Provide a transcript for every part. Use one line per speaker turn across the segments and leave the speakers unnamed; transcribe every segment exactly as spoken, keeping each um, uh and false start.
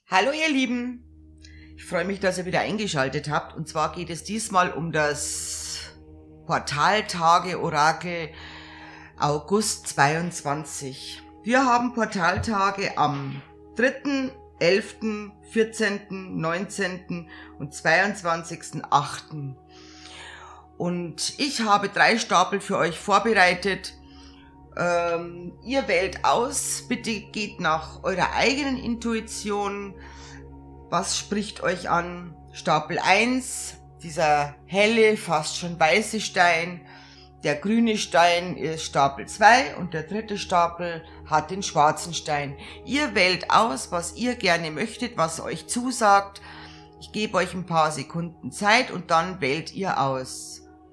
Hallo ihr Lieben, ich freue mich, dass ihr wieder eingeschaltet habt, und zwar geht es diesmal um das Portaltage-Orakel August zweiundzwanzig. Wir haben Portaltage am dritten, elften, vierzehnten, neunzehnten und zweiundzwanzigsten achten und ich habe drei Stapel für euch vorbereitet. Ähm, ihr wählt aus, bitte geht nach eurer eigenen Intuition. Was spricht euch an? Stapel eins, dieser helle, fast schon weiße Stein. Der grüne Stein ist Stapel zwei und der dritte Stapel hat den schwarzen Stein. Ihr wählt aus, was ihr gerne möchtet, was euch zusagt. Ich gebe euch ein paar Sekunden Zeit und dann wählt ihr aus.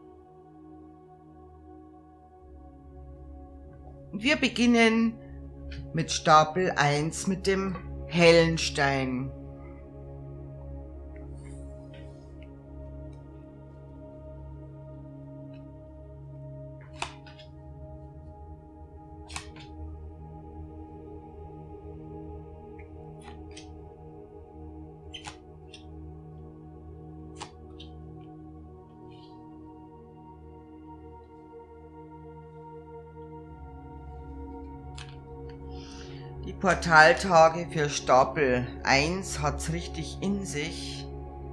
Wir beginnen mit Stapel eins, mit dem hellen Stein. Die Portaltage für Stapel eins hat's richtig in sich.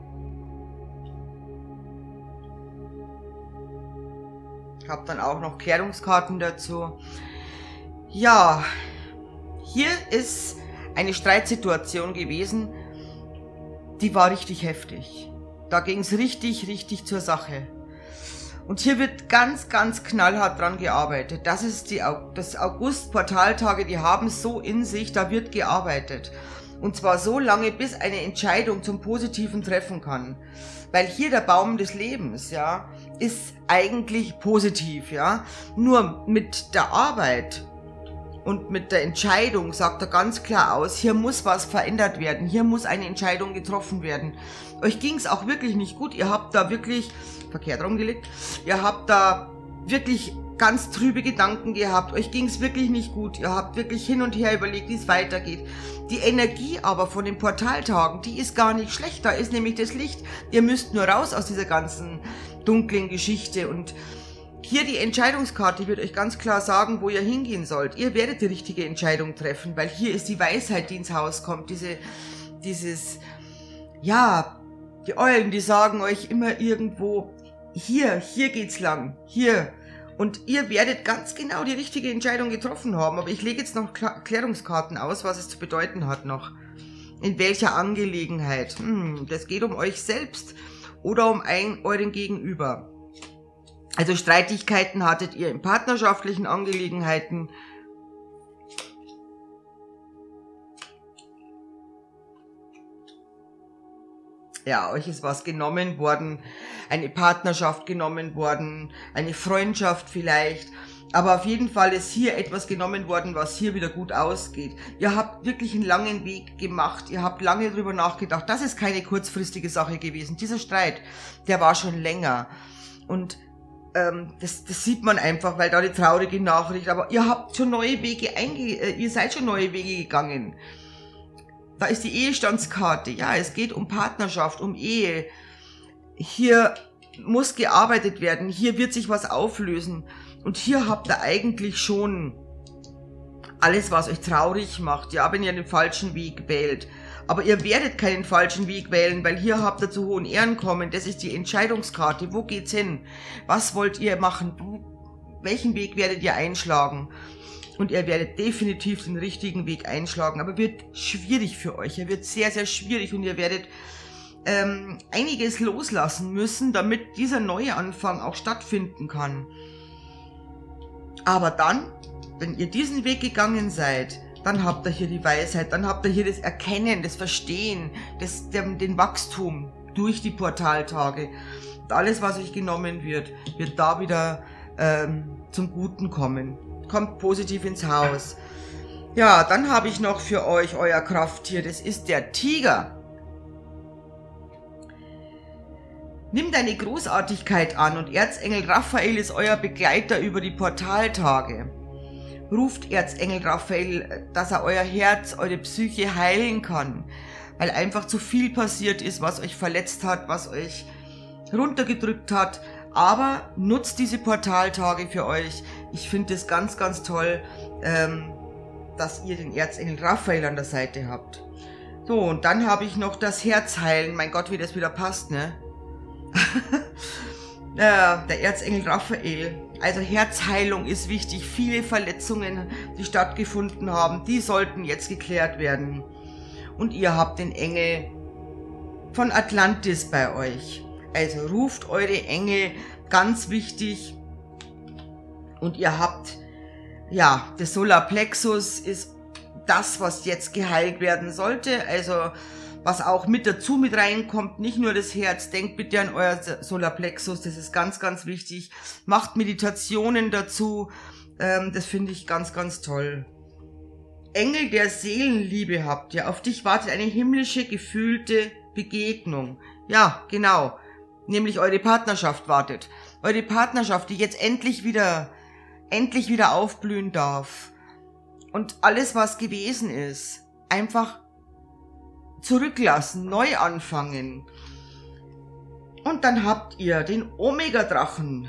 Ich habe dann auch noch Klärungskarten dazu. Ja, hier ist eine Streitsituation gewesen, die war richtig heftig. Da ging's richtig, richtig zur Sache. Und hier wird ganz, ganz knallhart dran gearbeitet. Das ist die, das August-Portaltage, die haben es so in sich, da wird gearbeitet. Und zwar so lange, bis eine Entscheidung zum Positiven treffen kann. Weil hier der Baum des Lebens, ja, ist eigentlich positiv, ja. Nur mit der Arbeit und mit der Entscheidung sagt er ganz klar aus, hier muss was verändert werden, hier muss eine Entscheidung getroffen werden. Euch ging es auch wirklich nicht gut, ihr habt da wirklich verkehrt rumgelegt, ihr habt da wirklich ganz trübe Gedanken gehabt, euch ging es wirklich nicht gut, ihr habt wirklich hin und her überlegt, wie es weitergeht. Die Energie aber von den Portaltagen, die ist gar nicht schlecht, da ist nämlich das Licht, ihr müsst nur raus aus dieser ganzen dunklen Geschichte. Und hier die Entscheidungskarte wird euch ganz klar sagen, wo ihr hingehen sollt. Ihr werdet die richtige Entscheidung treffen, weil hier ist die Weisheit, die ins Haus kommt, diese, dieses, ja, die Eulen, die sagen euch immer irgendwo, hier, hier geht's lang, hier. Und ihr werdet ganz genau die richtige Entscheidung getroffen haben. Aber ich lege jetzt noch Klärungskarten aus, was es zu bedeuten hat noch. In welcher Angelegenheit? Hm, das geht um euch selbst oder um ein, euren Gegenüber. Also Streitigkeiten hattet ihr in partnerschaftlichen Angelegenheiten. Ja, euch ist was genommen worden, eine Partnerschaft genommen worden, eine Freundschaft vielleicht, aber auf jeden Fall ist hier etwas genommen worden, was hier wieder gut ausgeht. Ihr habt wirklich einen langen Weg gemacht, ihr habt lange drüber nachgedacht, das ist keine kurzfristige Sache gewesen. Dieser Streit, der war schon länger und ähm, das, das sieht man einfach, weil da die traurige Nachricht, aber ihr habt schon neue Wege einge, äh, ihr seid schon neue Wege gegangen. Da ist die Ehestandskarte. Ja, es geht um Partnerschaft, um Ehe. Hier muss gearbeitet werden. Hier wird sich was auflösen. Und hier habt ihr eigentlich schon alles, was euch traurig macht. Ja, wenn ihr den falschen Weg wählt. Aber ihr werdet keinen falschen Weg wählen, weil hier habt ihr zu hohen Ehren kommen. Das ist die Entscheidungskarte. Wo geht's hin? Was wollt ihr machen? Welchen Weg werdet ihr einschlagen? Und ihr werdet definitiv den richtigen Weg einschlagen, aber wird schwierig für euch. Er wird sehr, sehr schwierig und ihr werdet ähm, einiges loslassen müssen, damit dieser neue Anfang auch stattfinden kann. Aber dann, wenn ihr diesen Weg gegangen seid, dann habt ihr hier die Weisheit, dann habt ihr hier das Erkennen, das Verstehen, das, den, den Wachstum durch die Portaltage. Und alles, was euch genommen wird, wird da wieder ähm, zum Guten kommen. Kommt positiv ins Haus. Ja, dann habe ich noch für euch euer Krafttier, das ist der Tiger. Nimmt eine Großartigkeit an und Erzengel Raphael ist euer Begleiter über die Portaltage. Ruft Erzengel Raphael, dass er euer Herz, eure Psyche heilen kann. weil einfach zu viel passiert ist, was euch verletzt hat, was euch runtergedrückt hat. Aber nutzt diese Portaltage für euch. Ich finde es ganz, ganz toll, ähm, dass ihr den Erzengel Raphael an der Seite habt. So, und dann habe ich noch das Herzheilen. Mein Gott, wie das wieder passt, ne? Ja, der Erzengel Raphael. Also Herzheilung ist wichtig. Viele Verletzungen, die stattgefunden haben, die sollten jetzt geklärt werden. Und ihr habt den Engel von Atlantis bei euch. Also ruft eure Engel, ganz wichtig. Und ihr habt, ja, der Solarplexus ist das, was jetzt geheilt werden sollte. Also was auch mit dazu mit reinkommt, nicht nur das Herz. Denkt bitte an euer Solarplexus, das ist ganz, ganz wichtig. Macht Meditationen dazu, ähm, das finde ich ganz, ganz toll. Engel der Seelenliebe habt ihr. Auf dich wartet eine himmlische, gefühlte Begegnung. Ja, genau. Nämlich eure Partnerschaft wartet. Eure Partnerschaft, die jetzt endlich wieder, endlich wieder aufblühen darf. Und alles, was gewesen ist, einfach zurücklassen, neu anfangen. Und dann habt ihr den Omega-Drachen.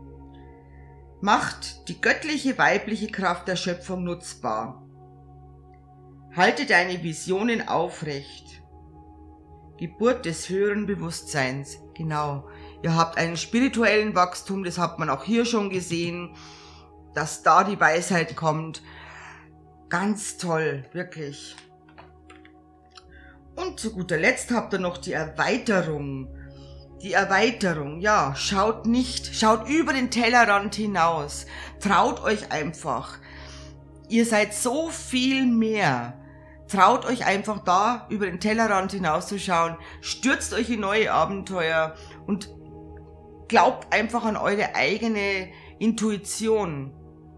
Macht die göttliche weibliche Kraft der Schöpfung nutzbar. Halte deine Visionen aufrecht. Geburt des höheren Bewusstseins. Genau. Ihr habt einen spirituellen Wachstum, das hat man auch hier schon gesehen, dass da die Weisheit kommt. Ganz toll, wirklich. Und zu guter Letzt habt ihr noch die Erweiterung. Die Erweiterung, ja, schaut nicht, schaut über den Tellerrand hinaus. Traut euch einfach. Ihr seid so viel mehr. Traut euch einfach da über den Tellerrand hinauszuschauen. Stürzt euch in neue Abenteuer und glaubt einfach an eure eigene Intuition.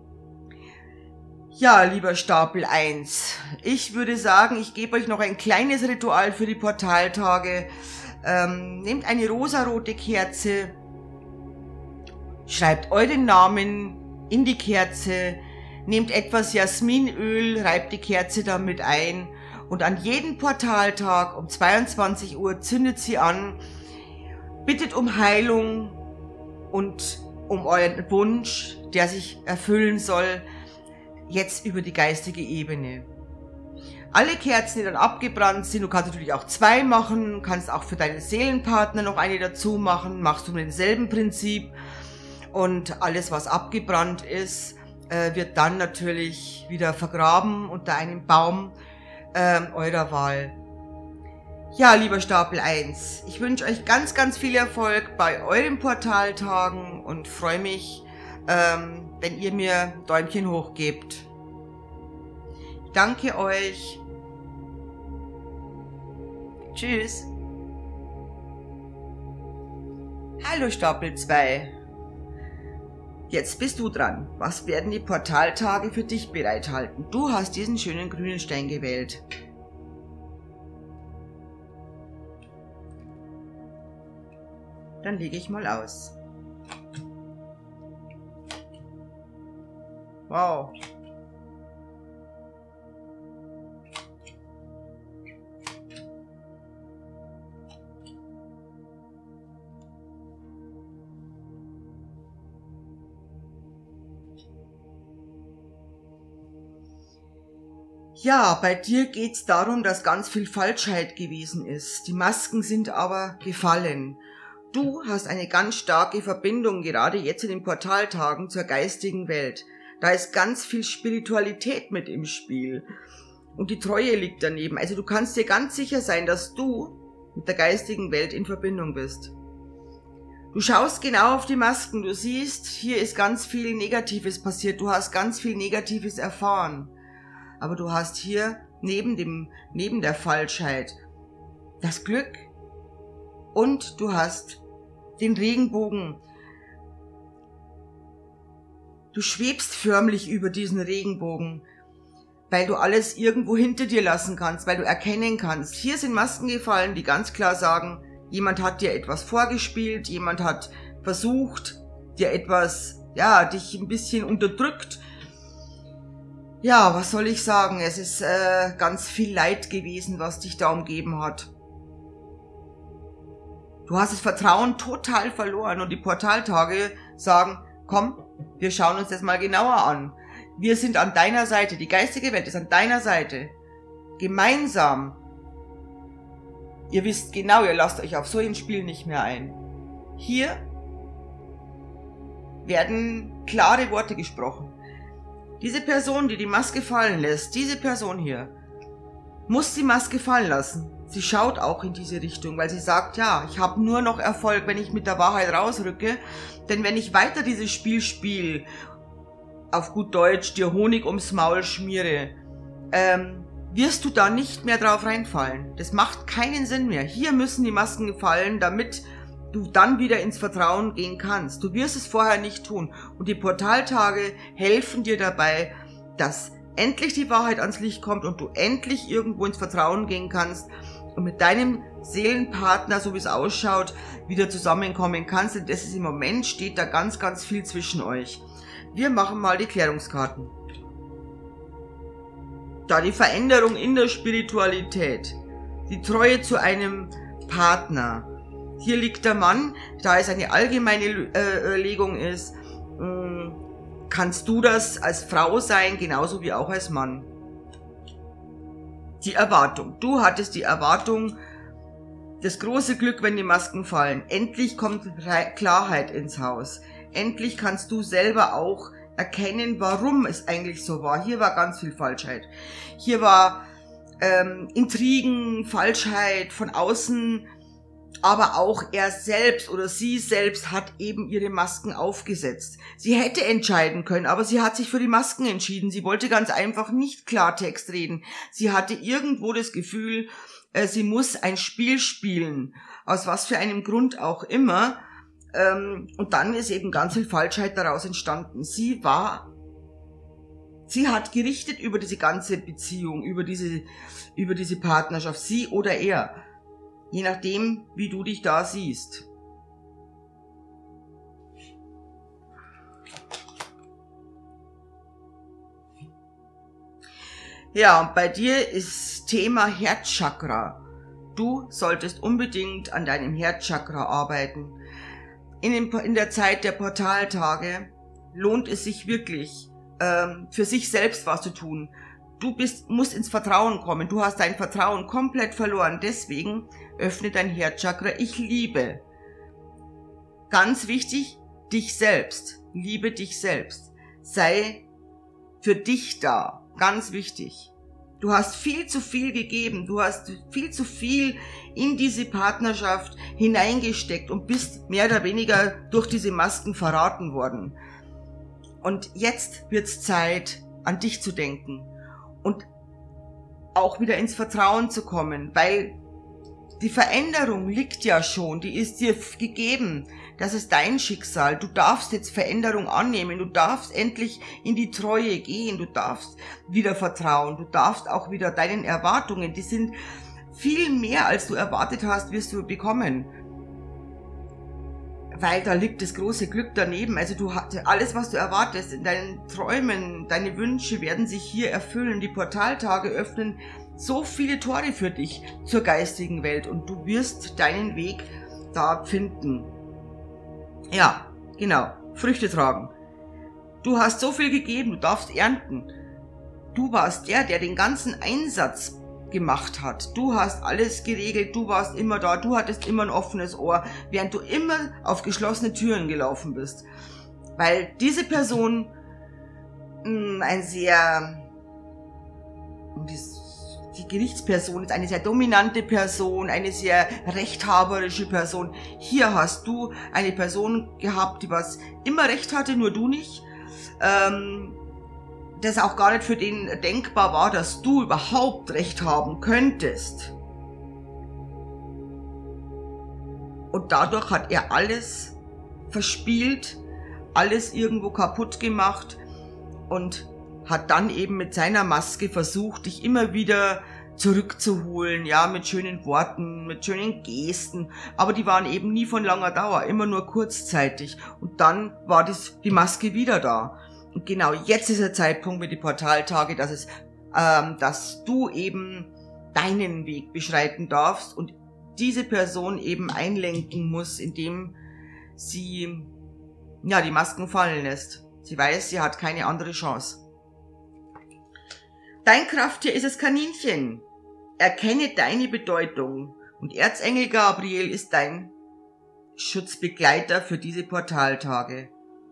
Ja, lieber Stapel eins, ich würde sagen, ich gebe euch noch ein kleines Ritual für die Portaltage. Ähm, nehmt eine rosarote Kerze, schreibt euren Namen in die Kerze, nehmt etwas Jasminöl, reibt die Kerze damit ein und an jedem Portaltag um zweiundzwanzig Uhr zündet sie an, bittet um Heilung und um euren Wunsch, der sich erfüllen soll, jetzt über die geistige Ebene. Alle Kerzen, die dann abgebrannt sind, du kannst natürlich auch zwei machen, kannst auch für deinen Seelenpartner noch eine dazu machen, machst du mit demselben Prinzip und alles, was abgebrannt ist, äh, wird dann natürlich wieder vergraben unter einem Baum äh, eurer Wahl. Ja, lieber Stapel eins, ich wünsche euch ganz, ganz viel Erfolg bei euren Portaltagen und freue mich, ähm, wenn ihr mir ein Däumchen hoch gebt. Ich danke euch. Tschüss. Hallo Stapel zwei. Jetzt bist du dran. Was werden die Portaltage für dich bereithalten? Du hast diesen schönen grünen Stein gewählt. Dann lege ich mal aus. Wow. Ja, bei dir geht's darum, dass ganz viel Falschheit gewesen ist. Die Masken sind aber gefallen. Du hast eine ganz starke Verbindung, gerade jetzt in den Portaltagen, zur geistigen Welt. Da ist ganz viel Spiritualität mit im Spiel. Und die Treue liegt daneben. Also du kannst dir ganz sicher sein, dass du mit der geistigen Welt in Verbindung bist. Du schaust genau auf die Masken. Du siehst, hier ist ganz viel Negatives passiert. Du hast ganz viel Negatives erfahren. Aber du hast hier neben dem, neben der Falschheit das Glück und du hast den Regenbogen. Du schwebst förmlich über diesen Regenbogen, weil du alles irgendwo hinter dir lassen kannst, weil du erkennen kannst. Hier sind Masken gefallen, die ganz klar sagen, jemand hat dir etwas vorgespielt, jemand hat versucht, dir etwas, ja, dich ein bisschen unterdrückt. Ja, was soll ich sagen? Es ist äh, ganz viel Leid gewesen, was dich da umgeben hat. Du hast das Vertrauen total verloren und die Portaltage sagen, komm, wir schauen uns das mal genauer an. Wir sind an deiner Seite, die geistige Welt ist an deiner Seite. Gemeinsam. Ihr wisst genau, ihr lasst euch auf so ein Spiel nicht mehr ein. Hier werden klare Worte gesprochen. Diese Person, die die Maske fallen lässt, diese Person hier, muss die Maske fallen lassen. Sie schaut auch in diese Richtung, weil sie sagt, ja, ich habe nur noch Erfolg, wenn ich mit der Wahrheit rausrücke. Denn wenn ich weiter dieses Spiel spiele, auf gut Deutsch, dir Honig ums Maul schmiere, ähm, wirst du da nicht mehr drauf reinfallen. Das macht keinen Sinn mehr. Hier müssen die Masken fallen, damit du dann wieder ins Vertrauen gehen kannst. Du wirst es vorher nicht tun. Und die Portaltage helfen dir dabei, dass endlich die Wahrheit ans Licht kommt und du endlich irgendwo ins Vertrauen gehen kannst und mit deinem Seelenpartner, so wie es ausschaut, wieder zusammenkommen kannst. Denn das ist im Moment, steht da ganz, ganz viel zwischen euch. Wir machen mal die Klärungskarten. Da die Veränderung in der Spiritualität, die Treue zu einem Partner. Hier liegt der Mann, da es eine allgemeine äh, Legung ist, mh, kannst du das als Frau sein, genauso wie auch als Mann. Die Erwartung. Du hattest die Erwartung, das große Glück, wenn die Masken fallen. Endlich kommt Klarheit ins Haus. Endlich kannst du selber auch erkennen, warum es eigentlich so war. Hier war ganz viel Falschheit. Hier war ähm, Intrigen, Falschheit von außen, aber auch er selbst oder sie selbst hat eben ihre Masken aufgesetzt. Sie hätte entscheiden können, aber sie hat sich für die Masken entschieden. Sie wollte ganz einfach nicht Klartext reden. Sie hatte irgendwo das Gefühl, äh, sie muss ein Spiel spielen, aus was für einem Grund auch immer. Ähm, und dann ist eben ganz viel Falschheit daraus entstanden. Sie war, sie hat gerichtet über diese ganze Beziehung, über diese, über diese Partnerschaft, sie oder er. Je nachdem, wie du dich da siehst. Ja, bei dir ist Thema Herzchakra. Du solltest unbedingt an deinem Herzchakra arbeiten. In, den, in der Zeit der Portaltage lohnt es sich wirklich, ähm, für sich selbst was zu tun. Du bist, musst ins Vertrauen kommen. Du hast dein Vertrauen komplett verloren. Deswegen öffne dein Herzchakra. Ich liebe. Ganz wichtig, dich selbst. Liebe dich selbst. Sei für dich da. Ganz wichtig. Du hast viel zu viel gegeben. Du hast viel zu viel in diese Partnerschaft hineingesteckt und bist mehr oder weniger durch diese Masken verraten worden. Und jetzt wird's Zeit, an dich zu denken. Und auch wieder ins Vertrauen zu kommen, weil die Veränderung liegt ja schon, die ist dir gegeben. Das ist dein Schicksal. Du darfst jetzt Veränderung annehmen, du darfst endlich in die Treue gehen, du darfst wieder vertrauen, du darfst auch wieder deinen Erwartungen, die sind viel mehr, als du erwartet hast, wirst du bekommen. Weil da liegt das große Glück daneben. Also du hast alles, was du erwartest, in deinen Träumen, deine Wünsche werden sich hier erfüllen. Die Portaltage öffnen so viele Tore für dich zur geistigen Welt und du wirst deinen Weg da finden. Ja, genau. Früchte tragen. Du hast so viel gegeben, du darfst ernten. Du warst der, der den ganzen Einsatz gemacht hat. Du hast alles geregelt, du warst immer da, du hattest immer ein offenes Ohr, während du immer auf geschlossene Türen gelaufen bist. Weil diese Person mh, ein sehr, die Gerichtsperson ist eine sehr dominante Person, eine sehr rechthaberische Person. Hier hast du eine Person gehabt, die was immer recht hatte, nur du nicht. Ähm, das auch gar nicht für den denkbar war, dass du überhaupt Recht haben könntest. Und dadurch hat er alles verspielt, alles irgendwo kaputt gemacht und hat dann eben mit seiner Maske versucht, dich immer wieder zurückzuholen, ja, mit schönen Worten, mit schönen Gesten, aber die waren eben nie von langer Dauer, immer nur kurzzeitig und dann war das, die Maske wieder da. Und genau jetzt ist der Zeitpunkt mit den Portaltage, dass es, ähm, dass du eben deinen Weg beschreiten darfst und diese Person eben einlenken muss, indem sie, ja, die Masken fallen lässt. Sie weiß, sie hat keine andere Chance. Dein Krafttier ist das Kaninchen. Erkenne deine Bedeutung. Und Erzengel Gabriel ist dein Schutzbegleiter für diese Portaltage.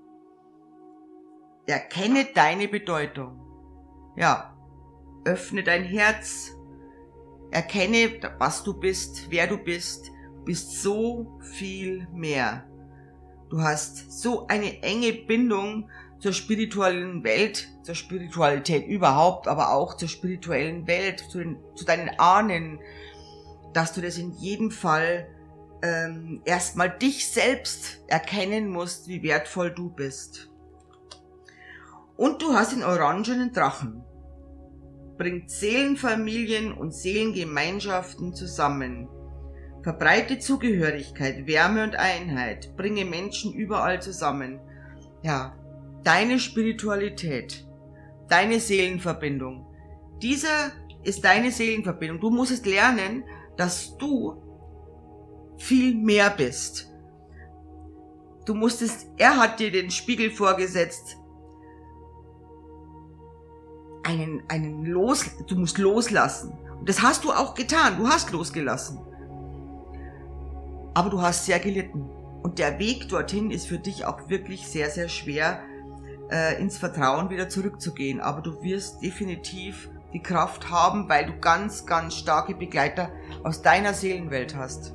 Erkenne deine Bedeutung. Ja, öffne dein Herz. Erkenne, was du bist, wer du bist. Du bist so viel mehr. Du hast so eine enge Bindung zur spirituellen Welt, zur Spiritualität überhaupt, aber auch zur spirituellen Welt, zu, den, zu deinen Ahnen, dass du das in jedem Fall ähm, erstmal dich selbst erkennen musst, wie wertvoll du bist. Und du hast den orangenen Drachen. Bringt Seelenfamilien und Seelengemeinschaften zusammen. Verbreite Zugehörigkeit, Wärme und Einheit. Bringe Menschen überall zusammen. Ja, deine Spiritualität, deine Seelenverbindung. Dieser ist deine Seelenverbindung. Du musst lernen, dass du viel mehr bist. Du musstest, er hat dir den Spiegel vorgesetzt, einen, einen los, du musst loslassen. Und das hast du auch getan. Du hast losgelassen. Aber du hast sehr gelitten. Und der Weg dorthin ist für dich auch wirklich sehr, sehr schwer, äh, ins Vertrauen wieder zurückzugehen. Aber du wirst definitiv die Kraft haben, weil du ganz, ganz starke Begleiter aus deiner Seelenwelt hast.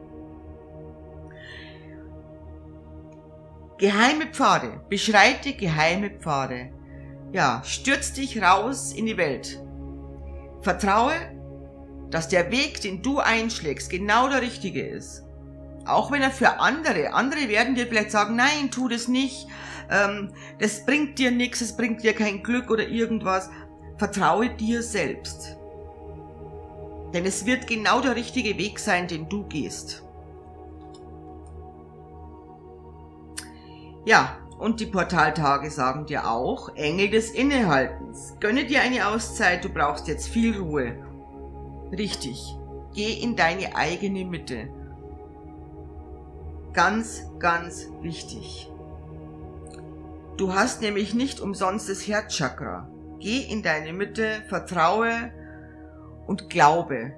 Geheime Pfade. Beschreite geheime Pfade. Ja, stürz dich raus in die Welt. Vertraue, dass der Weg, den du einschlägst, genau der richtige ist. Auch wenn er für andere, andere werden dir vielleicht sagen, nein, tu das nicht, ähm, das bringt dir nichts, es bringt dir kein Glück oder irgendwas. Vertraue dir selbst. Denn es wird genau der richtige Weg sein, den du gehst. Ja, und die Portaltage sagen dir auch, Engel des Innehaltens. Gönne dir eine Auszeit, du brauchst jetzt viel Ruhe. Richtig, geh in deine eigene Mitte. Ganz, ganz wichtig. Du hast nämlich nicht umsonst das Herzchakra. Geh in deine Mitte, vertraue und glaube.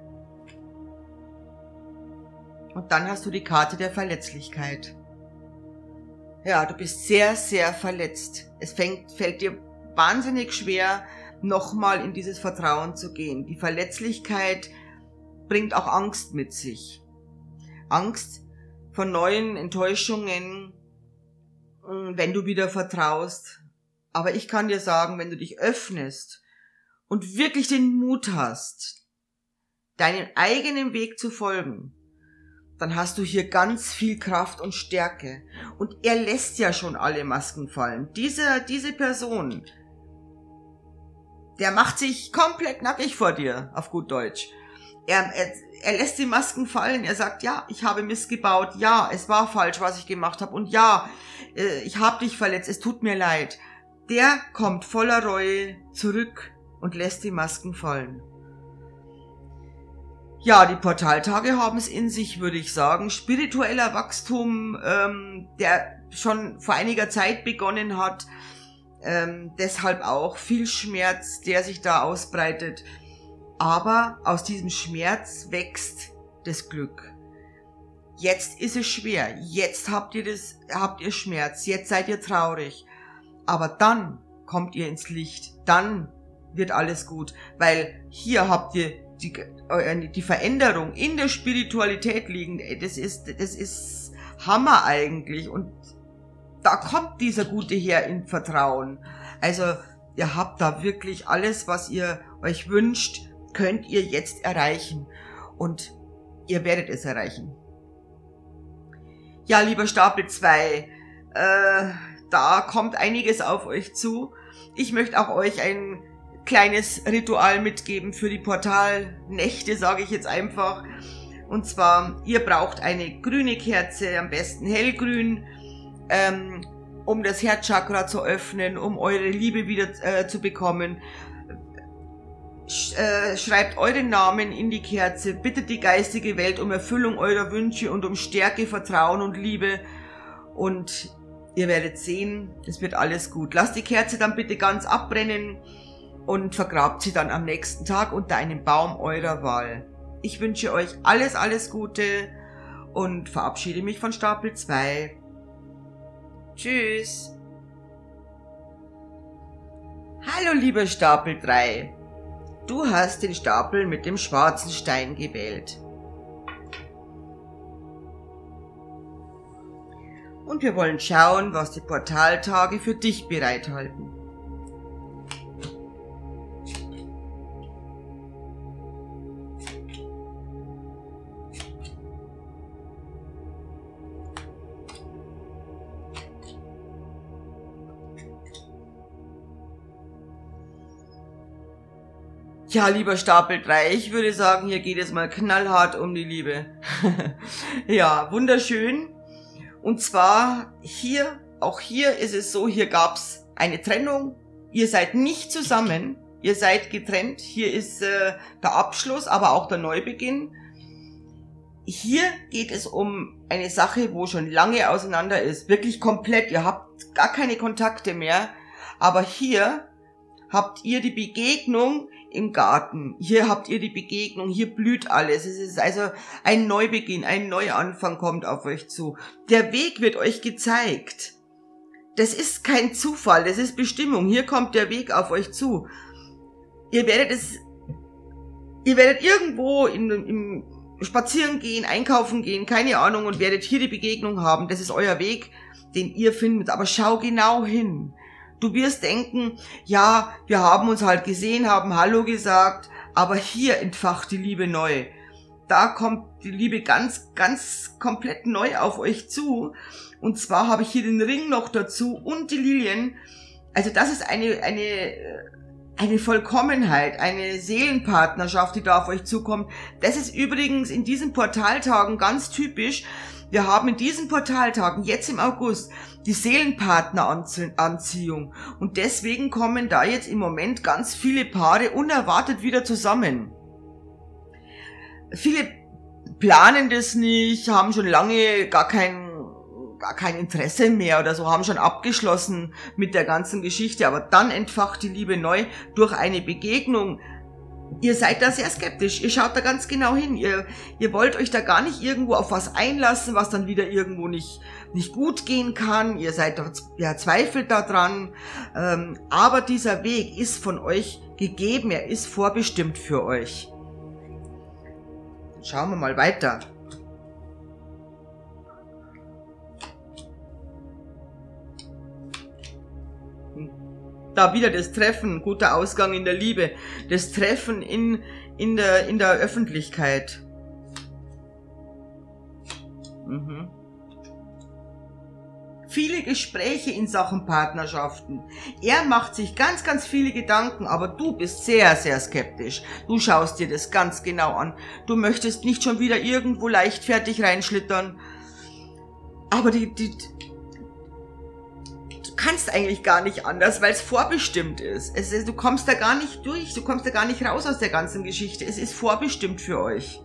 Und dann hast du die Karte der Verletzlichkeit. Ja, du bist sehr, sehr verletzt. Es fängt, fällt dir wahnsinnig schwer, nochmal in dieses Vertrauen zu gehen. Die Verletzlichkeit bringt auch Angst mit sich. Angst von neuen Enttäuschungen, wenn du wieder vertraust. Aber ich kann dir sagen, wenn du dich öffnest und wirklich den Mut hast, deinen eigenen Weg zu folgen, dann hast du hier ganz viel Kraft und Stärke. Und er lässt ja schon alle Masken fallen. Diese, diese Person, der macht sich komplett nackig vor dir, auf gut Deutsch. Er, er, er lässt die Masken fallen. Er sagt, ja, ich habe Mist gebaut. Ja, es war falsch, was ich gemacht habe. Und ja, ich habe dich verletzt. Es tut mir leid. Der kommt voller Reue zurück und lässt die Masken fallen. Ja, die Portaltage haben es in sich, würde ich sagen. Spiritueller Wachstum, ähm, der schon vor einiger Zeit begonnen hat. Ähm, deshalb auch viel Schmerz, der sich da ausbreitet. Aber aus diesem Schmerz wächst das Glück. Jetzt ist es schwer. Jetzt habt ihr das, habt ihr Schmerz. Jetzt seid ihr traurig. Aber dann kommt ihr ins Licht. Dann wird alles gut. Weil hier habt ihr die, die Veränderung in der Spiritualität liegen. Das ist, das ist Hammer eigentlich. Und da kommt dieser Gute her in Vertrauen. Also ihr habt da wirklich alles, was ihr euch wünscht, könnt ihr jetzt erreichen. Und ihr werdet es erreichen. Ja, lieber Stapel zwei, äh, da kommt einiges auf euch zu. Ich möchte auch euch ein kleines Ritual mitgeben für die Portalnächte, sage ich jetzt einfach. Und zwar, ihr braucht eine grüne Kerze, am besten hellgrün. Ähm, um das Herzchakra zu öffnen, um eure Liebe wieder äh, zu bekommen. Sch äh, schreibt euren Namen in die Kerze, bittet die geistige Welt um Erfüllung eurer Wünsche und um Stärke, Vertrauen und Liebe. Und ihr werdet sehen, es wird alles gut. Lasst die Kerze dann bitte ganz abbrennen und vergrabt sie dann am nächsten Tag unter einem Baum eurer Wahl. Ich wünsche euch alles, alles Gute und verabschiede mich von Stapel zwei. Tschüss. Hallo lieber Stapel drei. Du hast den Stapel mit dem schwarzen Stein gewählt. Und wir wollen schauen, was die Portaltage für dich bereithalten. Ja, lieber Stapel drei, ich würde sagen, hier geht es mal knallhart um die Liebe. Ja, wunderschön. Und zwar hier, auch hier ist es so, hier gab's eine Trennung. Ihr seid nicht zusammen, ihr seid getrennt. Hier ist äh, der Abschluss, aber auch der Neubeginn. Hier geht es um eine Sache, wo schon lange auseinander ist. Wirklich komplett, ihr habt gar keine Kontakte mehr. Aber hier habt ihr die Begegnung im Garten. Hier habt ihr die Begegnung, hier blüht alles. Es ist also ein Neubeginn, ein Neuanfang kommt auf euch zu. Der Weg wird euch gezeigt. Das ist kein Zufall, das ist Bestimmung. Hier kommt der Weg auf euch zu. Ihr werdet es, ihr werdet irgendwo in, im Spazieren gehen, einkaufen gehen, keine Ahnung, und werdet hier die Begegnung haben. Das ist euer Weg, den ihr findet. Aber schau genau hin. Du wirst denken, ja, wir haben uns halt gesehen, haben Hallo gesagt, aber hier entfacht die Liebe neu. Da kommt die Liebe ganz, ganz komplett neu auf euch zu. Und zwar habe ich hier den Ring noch dazu und die Lilien. Also das ist eine, eine, eine Vollkommenheit, eine Seelenpartnerschaft, die da auf euch zukommt. Das ist übrigens in diesen Portaltagen ganz typisch. Wir haben in diesen Portaltagen, jetzt im August, die Seelenpartneranziehung. Und deswegen kommen da jetzt im Moment ganz viele Paare unerwartet wieder zusammen. Viele planen das nicht, haben schon lange gar kein, gar kein Interesse mehr oder so, haben schon abgeschlossen mit der ganzen Geschichte. Aber dann entfacht die Liebe neu durch eine Begegnung. Ihr seid da sehr skeptisch, ihr schaut da ganz genau hin, ihr, ihr wollt euch da gar nicht irgendwo auf was einlassen, was dann wieder irgendwo nicht, nicht gut gehen kann, ihr seid da, ja, zweifelt da dran, ähm, aber dieser Weg ist von euch gegeben, er ist vorbestimmt für euch. Schauen wir mal weiter. Da wieder das Treffen, guter Ausgang in der Liebe, das Treffen in, in, der, in der Öffentlichkeit. Mhm. Viele Gespräche in Sachen Partnerschaften. Er macht sich ganz, ganz viele Gedanken, aber du bist sehr, sehr skeptisch. Du schaust dir das ganz genau an. Du möchtest nicht schon wieder irgendwo leichtfertig reinschlittern. Aber die... die kannst eigentlich gar nicht anders, weil es vorbestimmt ist. Es ist. Du kommst da gar nicht durch, du kommst da gar nicht raus aus der ganzen Geschichte. Es ist vorbestimmt für euch.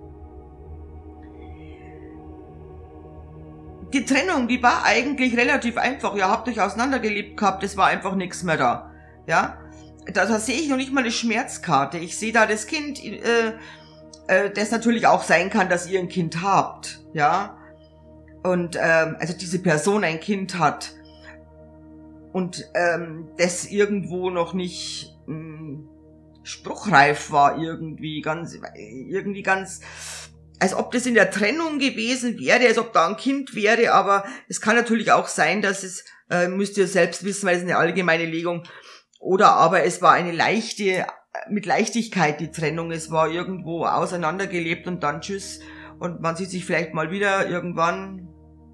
Die Trennung, die war eigentlich relativ einfach. Ihr habt euch auseinandergelebt gehabt, es war einfach nichts mehr da. Ja, da, da sehe ich noch nicht mal eine Schmerzkarte. Ich sehe da das Kind, äh, äh, das natürlich auch sein kann, dass ihr ein Kind habt. Ja, und ähm, also diese Person ein Kind hat. Und ähm, das irgendwo noch nicht mh, spruchreif war, irgendwie ganz, irgendwie ganz, als ob das in der Trennung gewesen wäre, als ob da ein Kind wäre, aber es kann natürlich auch sein, dass es, äh, müsst ihr selbst wissen, weil es eine allgemeine Legung, oder aber es war eine leichte, mit Leichtigkeit die Trennung, es war irgendwo auseinandergelebt und dann tschüss und man sieht sich vielleicht mal wieder irgendwann.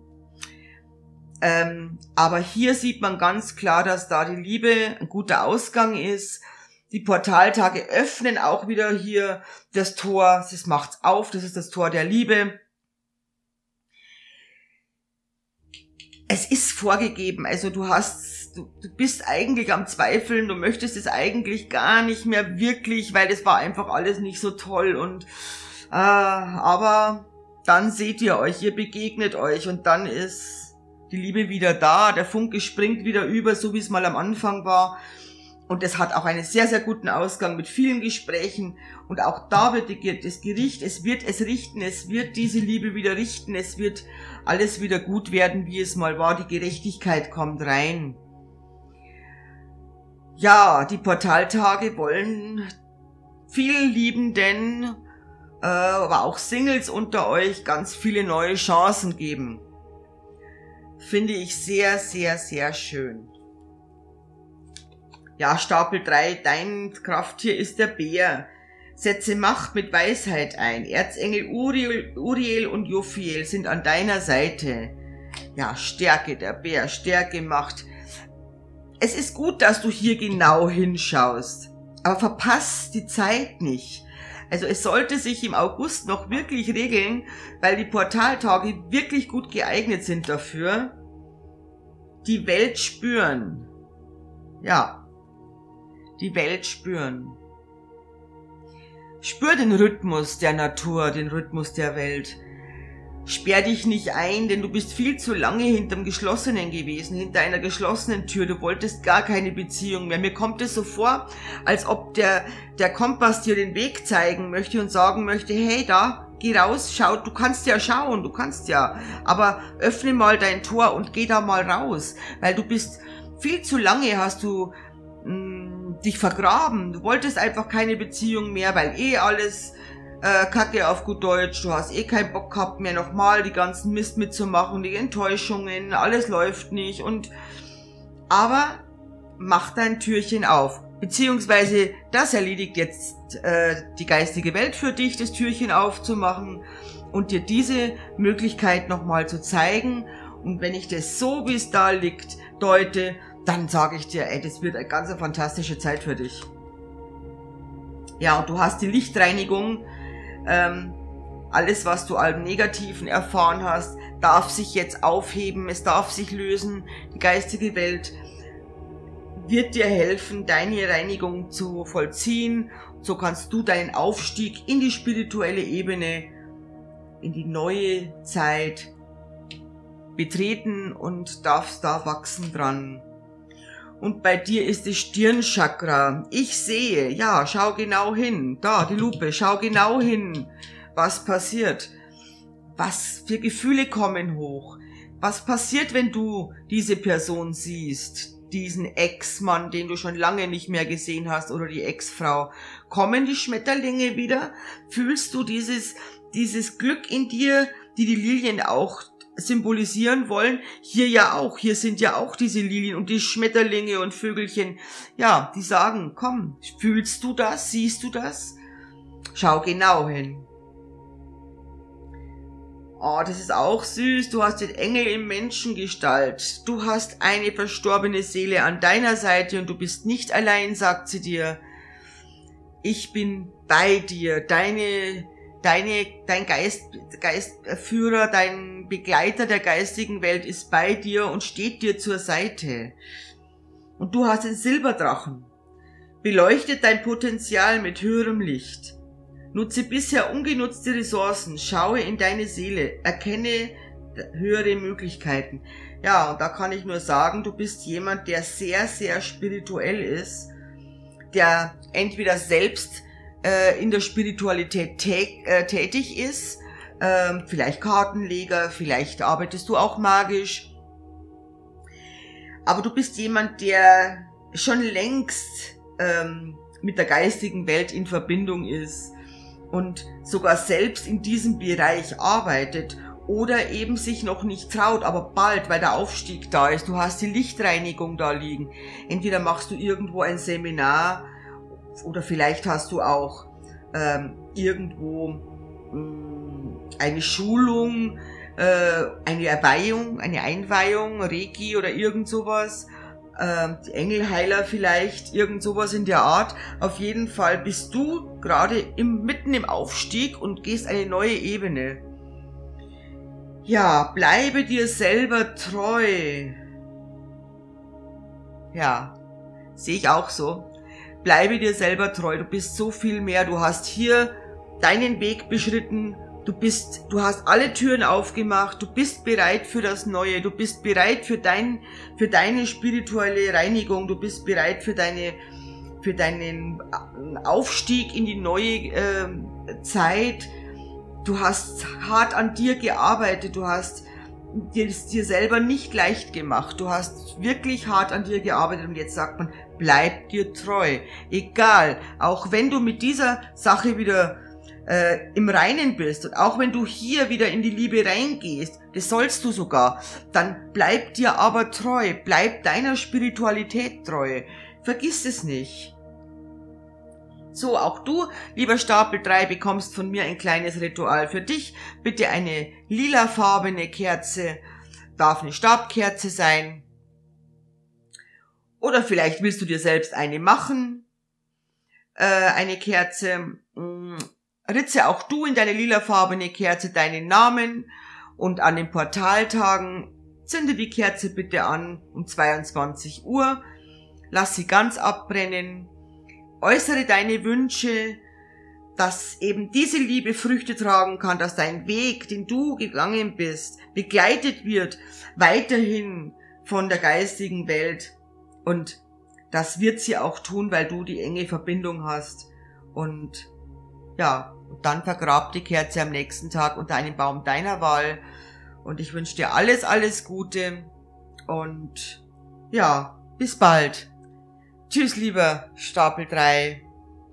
Ähm, aber hier sieht man ganz klar, dass da die Liebe ein guter Ausgang ist. Die Portaltage öffnen auch wieder hier das Tor. Das macht's auf. Das ist das Tor der Liebe. es ist vorgegeben, also du hast, du, du bist eigentlich am Zweifeln, du möchtest es eigentlich gar nicht mehr wirklich, weil das war einfach alles nicht so toll und äh, aber dann seht ihr euch, ihr begegnet euch und dann ist die Liebe wieder da, der Funke springt wieder über, so wie es mal am Anfang war. Und es hat auch einen sehr, sehr guten Ausgang mit vielen Gesprächen. Und auch da wird das Gericht, es wird es richten, es wird diese Liebe wieder richten, es wird alles wieder gut werden, wie es mal war. Die Gerechtigkeit kommt rein. Ja, die Portaltage wollen vielen Liebenden, äh, aber auch Singles unter euch ganz viele neue Chancen geben. Finde ich sehr, sehr, sehr schön. Ja, Stapel drei, dein Krafttier ist der Bär. Setze Macht mit Weisheit ein. Erzengel Uriel, Uriel und Jophiel sind an deiner Seite. Ja, Stärke, der Bär, Stärke, Macht. Es ist gut, dass du hier genau hinschaust. Aber verpass die Zeit nicht. Also es sollte sich im August noch wirklich regeln, weil die Portaltage wirklich gut geeignet sind dafür. Die Welt spüren. Ja. Die Welt spüren. Spür den Rhythmus der Natur, den Rhythmus der Welt. Sperr dich nicht ein, denn du bist viel zu lange hinterm Geschlossenen gewesen, hinter einer geschlossenen Tür. Du wolltest gar keine Beziehung mehr. Mir kommt es so vor, als ob der, der Kompass dir den Weg zeigen möchte und sagen möchte, hey, da, geh raus, schau, du kannst ja schauen, du kannst ja, aber öffne mal dein Tor und geh da mal raus, weil du bist, viel zu lange hast du mh, dich vergraben. Du wolltest einfach keine Beziehung mehr, weil eh alles äh, Kacke auf gut Deutsch, du hast eh keinen Bock gehabt mehr nochmal die ganzen Mist mitzumachen, die Enttäuschungen, alles läuft nicht und aber mach dein Türchen auf, beziehungsweise das erledigt jetzt äh, die geistige Welt für dich, das Türchen aufzumachen und dir diese Möglichkeit nochmal zu zeigen. Und wenn ich das so, wie es da liegt, deute, dann sage ich dir, ey, das wird eine ganz fantastische Zeit für dich. Ja, und du hast die Lichtreinigung. Ähm, alles, was du allem Negativen erfahren hast, darf sich jetzt aufheben, es darf sich lösen. Die geistige Welt wird dir helfen, deine Reinigung zu vollziehen. So kannst du deinen Aufstieg in die spirituelle Ebene, in die neue Zeit betreten und darfst da wachsen dran. Und bei dir ist das Stirnchakra. Ich sehe, ja, schau genau hin. Da, die Lupe, schau genau hin, was passiert. Was für Gefühle kommen hoch. Was passiert, wenn du diese Person siehst? Diesen Ex-Mann, den du schon lange nicht mehr gesehen hast, oder die Ex-Frau. Kommen die Schmetterlinge wieder? Fühlst du dieses, dieses Glück in dir, die die Lilien auch symbolisieren wollen? Hier ja auch, hier sind ja auch diese Lilien und die Schmetterlinge und Vögelchen. Ja, die sagen, komm, fühlst du das? Siehst du das? Schau genau hin. Oh, das ist auch süß. Du hast den Engel in Menschengestalt. Du hast eine verstorbene Seele an deiner Seite und du bist nicht allein, sagt sie dir. Ich bin bei dir. Deine, deine, dein Geist, Geistführer, dein Begleiter der geistigen Welt ist bei dir und steht dir zur Seite. Und du hast den Silberdrachen. Beleuchtet dein Potenzial mit höherem Licht. Nutze bisher ungenutzte Ressourcen, schaue in deine Seele, erkenne höhere Möglichkeiten. Ja, und da kann ich nur sagen, du bist jemand, der sehr, sehr spirituell ist, der entweder selbst äh, in der Spiritualität tä äh, tätig ist, äh, vielleicht Kartenleger, vielleicht arbeitest du auch magisch, aber du bist jemand, der schon längst ähm, mit der geistigen Welt in Verbindung ist und sogar selbst in diesem Bereich arbeitet oder eben sich noch nicht traut, aber bald, weil der Aufstieg da ist. Du hast die Lichtreinigung da liegen. Entweder machst du irgendwo ein Seminar oder vielleicht hast du auch ähm, irgendwo mh, eine Schulung, äh, eine Erweihung, eine Einweihung, Reiki oder irgend sowas. Die Engelheiler vielleicht, irgend sowas in der Art. Auf jeden Fall bist du gerade im, mitten im Aufstieg und gehst eine neue Ebene. Ja, bleibe dir selber treu. Ja, sehe ich auch so. Bleibe dir selber treu. Du bist so viel mehr. Du hast hier deinen Weg beschritten. Du bist, du hast alle Türen aufgemacht. Du bist bereit für das Neue. Du bist bereit für dein, für deine spirituelle Reinigung. Du bist bereit für deine, für deinen Aufstieg in die neue äh, Zeit. Du hast hart an dir gearbeitet. Du hast dir es dir selber nicht leicht gemacht. Du hast wirklich hart an dir gearbeitet und jetzt sagt man, bleib dir treu. Egal, auch wenn du mit dieser Sache wieder äh, im Reinen bist und auch wenn du hier wieder in die Liebe reingehst, das sollst du sogar, dann bleib dir aber treu. Bleib deiner Spiritualität treu. Vergiss es nicht. So, auch du, lieber Stapel drei, bekommst von mir ein kleines Ritual für dich. Bitte eine lilafarbene Kerze, darf eine Stabkerze sein. Oder vielleicht willst du dir selbst eine machen, äh, eine Kerze. Ritze auch du in deine lilafarbene Kerze deinen Namen und an den Portaltagen zünde die Kerze bitte an um zweiundzwanzig Uhr. Lass sie ganz abbrennen. Äußere deine Wünsche, dass eben diese Liebe Früchte tragen kann, dass dein Weg, den du gegangen bist, begleitet wird, weiterhin von der geistigen Welt. Und das wird sie auch tun, weil du die enge Verbindung hast. Und ja, dann vergrab die Kerze am nächsten Tag unter einem Baum deiner Wahl. Und ich wünsche dir alles, alles Gute. Und ja, bis bald. Tschüss, lieber Stapel drei.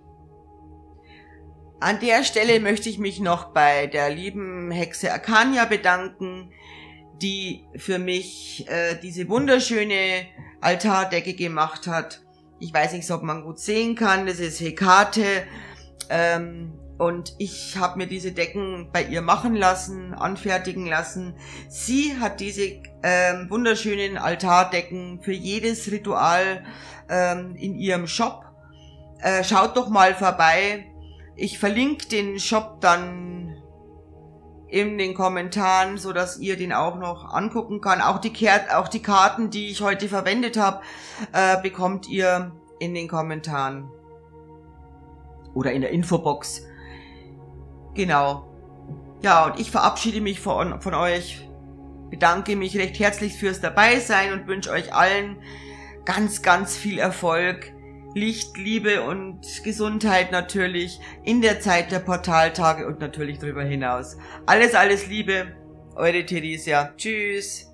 An der Stelle möchte ich mich noch bei der lieben Hexe Akania bedanken, die für mich äh, diese wunderschöne Altardecke gemacht hat. Ich weiß nicht, ob man gut sehen kann, das ist Hekate. Ähm, und ich habe mir diese Decken bei ihr machen lassen, anfertigen lassen. Sie hat diese ähm, wunderschönen Altardecken für jedes Ritual ähm, in ihrem Shop. Äh, schaut doch mal vorbei. Ich verlinke den Shop dann in den Kommentaren, so dass ihr den auch noch angucken kann. Auch die, Ker- auch die Karten, die ich heute verwendet habe, äh, bekommt ihr in den Kommentaren. Oder in der Infobox. Genau. Ja, und ich verabschiede mich von, von euch. Bedanke mich recht herzlich fürs Dabeisein und wünsche euch allen ganz, ganz viel Erfolg, Licht, Liebe und Gesundheit natürlich in der Zeit der Portaltage und natürlich darüber hinaus. Alles, alles Liebe. Eure Theresia. Tschüss.